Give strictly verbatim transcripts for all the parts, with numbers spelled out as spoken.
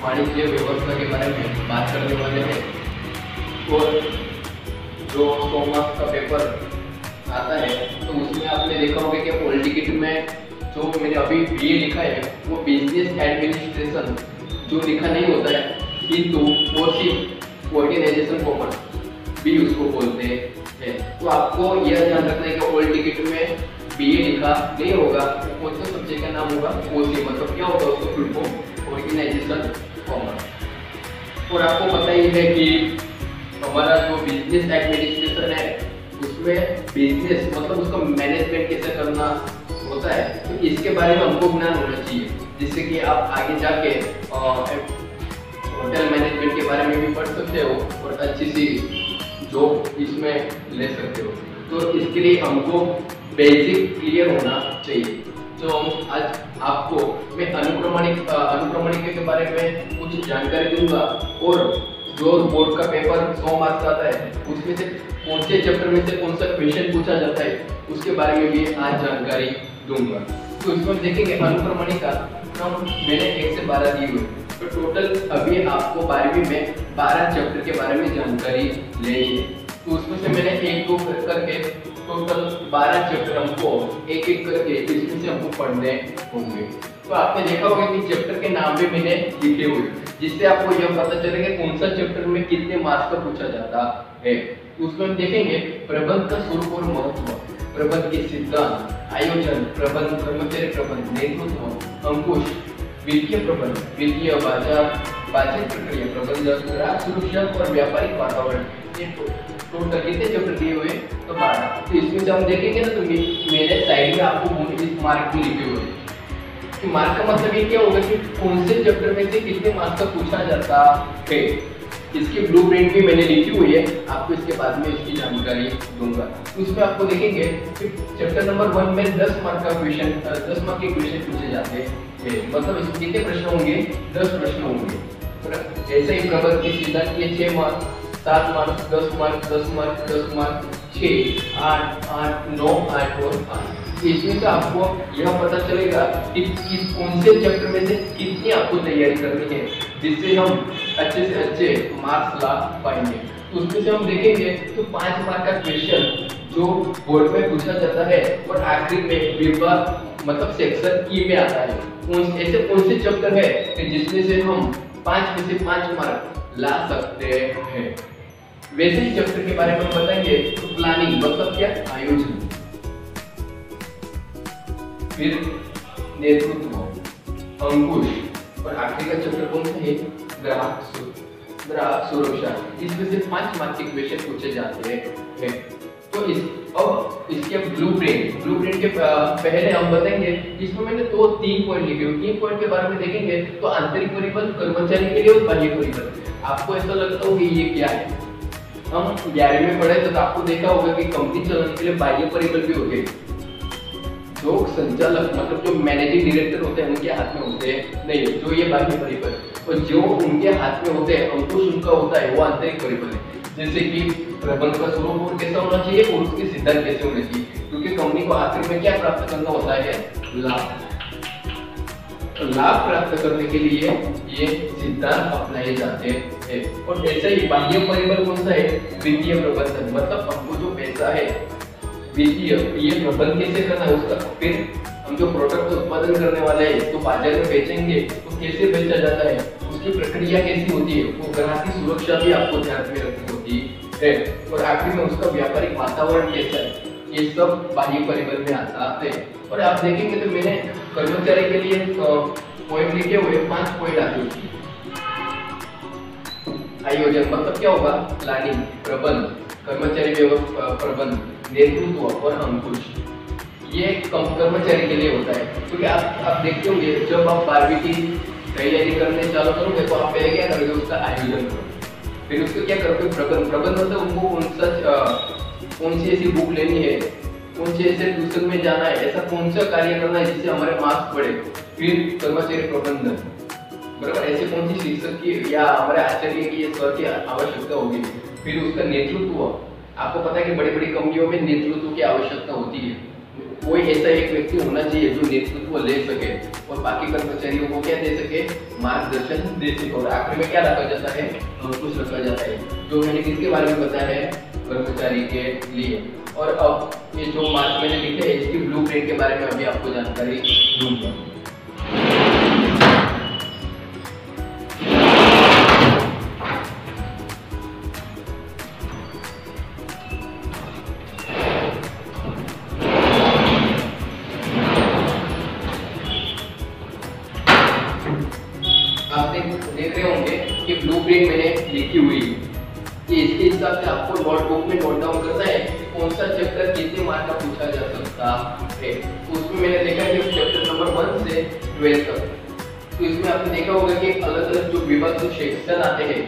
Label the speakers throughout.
Speaker 1: वाणिज्य व्यवस्था के बारे में बात करने वाले हैं। और जो सौ मार्क्स का पेपर आता है तो उसमें आपने देखा होगा कि पॉलिटिकट में जो मैंने अभी बीए लिखा है वो बिजनेस एडमिनिस्ट्रेशन जो लिखा नहीं होता है किंतु वो सिर्फ ऑर्गेनाइजेशन कॉमर्स भी उसको बोलते हैं। तो आपको यह ध्यान रखना है कि पॉलिटिकट में बीए लिखा नहीं होगा तो कौन सा सब्जेक्ट का नाम होगा ओसी, मतलब क्या होगा उसको फुल फॉर्म ऑर्गेनाइजेशन कॉमर्स। और आपको पता ही है कि हमारा जो बिजनेस एडमिनिस्ट्रेशन है उसमें बिजनेस मतलब उसका मैनेजमेंट कैसे करना होता है, तो इसके बारे में हमको ज्ञान होना चाहिए, जिससे कि आप आगे जाके होटल मैनेजमेंट के बारे में भी पढ़ सकते हो और अच्छी सी जॉब इसमें ले सकते हो। तो इसके लिए हमको बेसिक क्लियर होना चाहिए। तो हम आज आपको मैं अनुक्रमणिक अनुक्रमणिका के बारे में कुछ जानकारी दूंगा और जो बोर्ड का पेपर सौ मार्क्स आता है उसमें से कौन से चैप्टर में से कौन सा क्वेश्चन पूछा जाता है उसके बारे में भी आज जानकारी दूंगा। तो इसमें देखेंगे अनुक्रमणिका क्रम मैंने एक से बारह दी हुई, तो टोटल अभी आपको बारहवीं में बारह चैप्टर के बारे में जानकारी लेनी है। तो उसमें से मैंने एक दो करके टोटल बारह चैप्टर हमको एक एक करके इसमें से हमको पढ़ने होंगे। तो आपने देखा होगा कि चैप्टर के नाम भी मैंने लिखे हुए, जिससे आपको यह पता चलेगा कौन सा चैप्टर में कितने मार्क्स का पूछा जाता है। तो उसमें हम देखेंगे प्रबंध का स्वरूप और महत्व, प्रबंध के सिद्धांत, आयोजन, प्रबंध, कर्मचारी प्रबंध, नेतृत्व, अंकुश, वित्तीय प्रबंध, वित्तीय बाजार, बातचीत प्रक्रिया, प्रबंधन, ग्राहक सुरक्षा और व्यापारिक वातावरण। टोटल कितने चैप्टर दिए हुए तो बारह। तो इसमें जब हम देखेंगे ना तो मेरे साइड में आपको इस मार्क भी लिखे हुए कि मार्क का मतलब ये क्या होगा कि कौन से चैप्टर में से कितने मार्क्स का पूछा जाता है। इसकी ब्लूप्रिंट भी मैंने लिखी हुई है, आपको इसके बाद में इसकी जानकारी दूंगा। तो उसमें आपको देखेंगे कि चैप्टर नंबर वन में दस मार्क का क्वेश्चन दस मार्क के क्वेश्चन पूछे जाते हैं, मतलब इसमें कितने प्रश्न होंगे दस प्रश्न होंगे। ऐसे ही प्रबंध के सिद्धांत के छह मार्क, सात मार्क, दस मार्क, दस मार्क, दस मार्क, छः, आठ, आठ, नौ, आठ और पाँच। इसमें से आपको यह पता चलेगा कि किस कौन से चैप्टर में से कितनी आपको तैयारी करनी है, जिससे हम अच्छे से अच्छे मार्क्स ला पाएंगे। तो उसमें से हम देखेंगे तो पाँच मार्क का क्वेश्चन जो बोर्ड में पूछा जाता है और आखिरी में विभाग मतलब सेक्शन ई में आता है। कौन ऐसे कौन से चैप्टर है कि जिसमें से हम पाँच में से पाँच मार्क ला सकते हैं। वैसे ही चैप्टर के बारे में हम बताएंगे तो प्लानिंग मतलब क्या, आयोजन, फिर नेतृत्व, अंकुश और आखिरी का चैप्टर कौन सा है, ग्राहक ग्राहक सुरक्षा। इसमें से पांच मार्क के क्वेश्चन पूछे जाते हैं। तो इस अब इसके ब्लूप्रिंट ब्लूप्रिंट के पहले हम बताएंगे, इसमें मैंने दो तीन पॉइंट लिखे हुए, तीन पॉइंट के बारे में देखेंगे तो आंतरिक परिबल कर्मचारी के लिए और बाह्य परिबल। आपको ऐसा लगता होगा ये क्या है, हम ग्यारहवीं में पढ़े तो आपको देखा होगा कि कंपनी चलाने के लिए बाह्य परिबल भी होते हैं, जो संचालक मतलब जो मैनेजिंग डायरेक्टर होते हैं उनके हाथ में होते हैं, नहीं जो ये बाह्य परिबल, और जो उनके हाथ में होते हैं अंकुश उनका होता है वो आंतरिक परिबल है। जैसे कि प्रबंध का स्वरूप और कैसा होना चाहिए और उसके सिद्धांत कैसे होने चाहिए, क्योंकि कंपनी को आखिर में क्या प्राप्त करना होता है, लाभ। तो लाभ प्राप्त करने के लिए ये सिद्धांत अपनाए जाते हैं। और ऐसे ही बाह्य परिबल कौन सा है, वित्तीय प्रबंधन, मतलब हमको जो पैसा है वित्तीय ये प्रबंधन कैसे करना है उसका, फिर हम जो प्रोडक्ट उत्पादन करने वाले हैं तो बाजार में बेचेंगे तो कैसे बेचा जाता है, उसकी प्रक्रिया कैसी होती है, वो ग्राहक की सुरक्षा भी आपको ध्यान में रखनी होती है। और आखिर में उसका व्यापारिक वातावरण कैसा है, ये सब बाह्य परिबल में आता है। और आप देखेंगे तो मैंने कर्मचारी के लिए पॉइंट लिखे हुए पांच पॉइंट आते हैं। आयोजन मतलब क्या होगा, प्लानिंग, प्रबंध, कर्मचारी व्यवस्था प्रबंध, नेतृत्व और अंकुश। ये कर्मचारी के लिए होता है, क्योंकि आप आप देखते होंगे जब आप बारहवीं की तैयारी करने चालू करोगे तो आप पहले क्या करोगे, उसका आयोजन करोगे, फिर उसको क्या करोगे, प्रबंध प्रबंध मतलब उनको कौन सा कौन सी ऐसी बुक लेनी है, कौन से ऐसे ट्यूशन में जाना है, ऐसा कौन सा कार्य करना है जिससे हमारे मार्क्स बढ़े, फिर कर्मचारी प्रबंधन, बराबर ऐसे कौन सी शिक्षक की या हमारे आचार्य की या सर की आवश्यकता होगी, फिर उसका नेतृत्व। आपको पता है कि बड़ी बड़ी कंपनियों में नेतृत्व की आवश्यकता होती है, कोई ऐसा एक व्यक्ति होना चाहिए जो नेतृत्व ले सके और बाकी कर्मचारियों को क्या दे सके, मार्गदर्शन दे सके। और आखिर में क्या रखा जाता है, कुछ रखा जाता है जो मैंने किसके बारे में बताया है, कर्मचारी के लिए। और अब ये जो मार्क मैंने लिखे हैं इसकी ब्लूप्रिंट के बारे में अभी आपको जानकारी दूंगा। आप देख देख रहे होंगे कि ब्लूप्रिंट मैंने लिखी हुई है कि इसके हिसाब से आपको नोटबुक में नोट डाउन करना है कि कौन सा चैप्टर कितने मार्क का पूछा जा सकता है। तो उसमें मैंने देखा है कि चैप्टर नंबर वन से ट्वेल्थ तक, तो इसमें आपने देखा होगा कि अलग अलग जो विभाग जो सेक्शन आते हैं,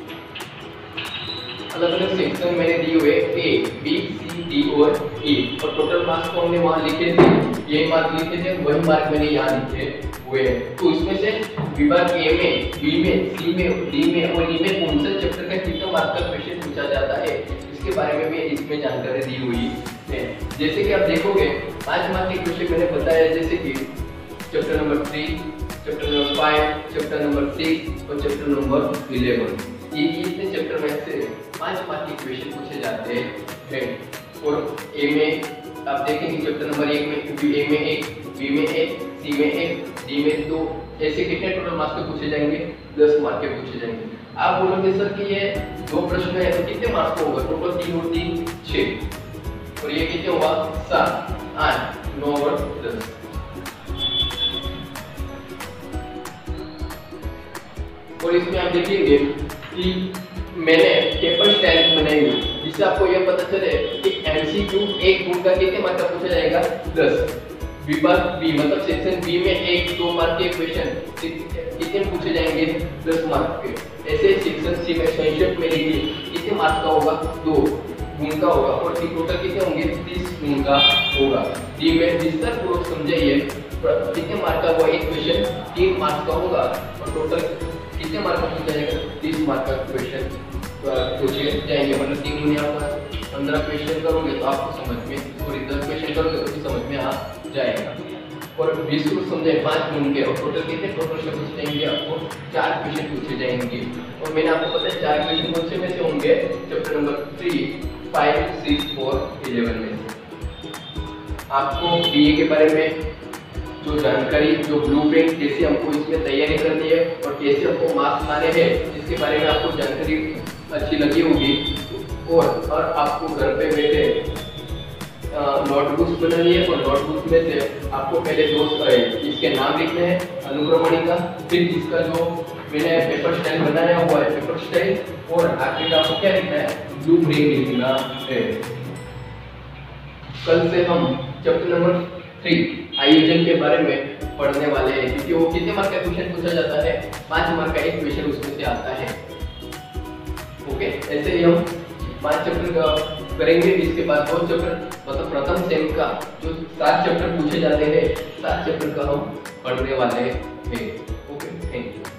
Speaker 1: अलग अलग सेक्शन मैंने दिए हुए ए बी सी डी और ई, और टोटल मार्क्स को हमने वहां लिखे थे, ये मार्क लिखे थे, वही मार्क मैंने यहाँ लिखे हुए हैं। तो इसमें से विभाग ए में, बी में, सी में, डी में और ई में कौन से चैप्टर का कितना मार्क का क्वेश्चन पूछा जाता है, इसके बारे में भी इसमें जानकारी दी हुई है। जैसे कि आप देखोगे पांच मार्क के क्वेश्चन मैंने बताया, जैसे कि chapter number three, chapter number five, chapter number six और चैप्टर नंबर इलेवन। ये इतने चैप्टर में से पांच मार्क के क्वेश्चन पूछे जाते हैं। और ए में आप देखेंगे चैप्टर नंबर एक में, ए में एक, बी में एक, सी में एक, डी में दो, ऐसे कितने टोटल मार्क्स के पूछे जाएंगे, दस मार्क के पूछे जाएंगे। आप बोलोगे सर कि ये दो प्रश्न है तो कितने मार्क्स होगा, टोटल तीन और तीन छह, और ये कितने होगा, सात, आठ, नौ और दस। और इसमें आप देखेंगे कि मैंने पेपर स्टाइल बनाई हुई, जिससे आपको यह पता चले कि एमसीक्यू एक गुण का कितने मार्क का पूछा जाएगा, दस। विभाग बी मतलब सेक्शन बी में एक दो मार्क के क्वेश्चन कितने पूछे जाएंगे, दस मार्क के। ऐसे सेक्शन सी में संक्षेप में लिखिए कितने मार्क का होगा, दो गुण का होगा, और टोटल कितने होंगे, तीस गुण का होगा। डी में विस्तार पूर्वक समझाइए कितने मार्क का होगा, एक क्वेश्चन तीन मार्क का होगा, और टोटल कितने मार्क का पूछा जाएगा, तीस मार्क का क्वेश्चन पूछे जाएंगे। मतलब तीन गुने आप पंद्रह क्वेश्चन करोगे तो आपको समझ में, और दस क्वेश्चन करोगे तो भी समझ में आ जाएगा। और बीस को समझे पाँच गुण के, और टोटल कितने टोटल से पूछे जाएंगे, आपको चार क्वेश्चन पूछे जाएंगे। और मैंने आपको पता है चार क्वेश्चन कौन से में से होंगे, chapter number three, five, six और इलेवन में से। आपको बीए के बारे में जो जानकारी, जो ब्लूप्रिंट कैसे हमको इसमें तैयारी करनी है और कैसे हमको मार्क्स लाने हैं, इसके बारे में आपको जानकारी अच्छी लगी होगी। और और आपको घर पे बैठे नोटबुक्स बनानी है, और नोटबुक में से आपको पहले दो इसके नाम लिखने हैं, अनुक्रमणिका, फिर इसका जो मैंने पेपर स्टाइल बनाया हुआ है पेपर स्टाइल, और आखिर में आपको क्या लिखना है, ब्लूप्रिंट लिखना है। कल से हम चैप्टर नंबर थ्री आयोजन के बारे में पढ़ने वाले हैं, क्योंकि वो कितने मार्क का क्वेश्चन पूछा जाता है, पांच मार्क का एक क्वेश्चन उसमें से आता है। ओके, ऐसे ही हम पांच चैप्टर का करेंगे। इसके बाद दो चैप्टर मतलब प्रथम सेम का जो सात चैप्टर पूछे जाते हैं, सात चैप्टर का हम पढ़ने वाले हैं। Okay, thank you.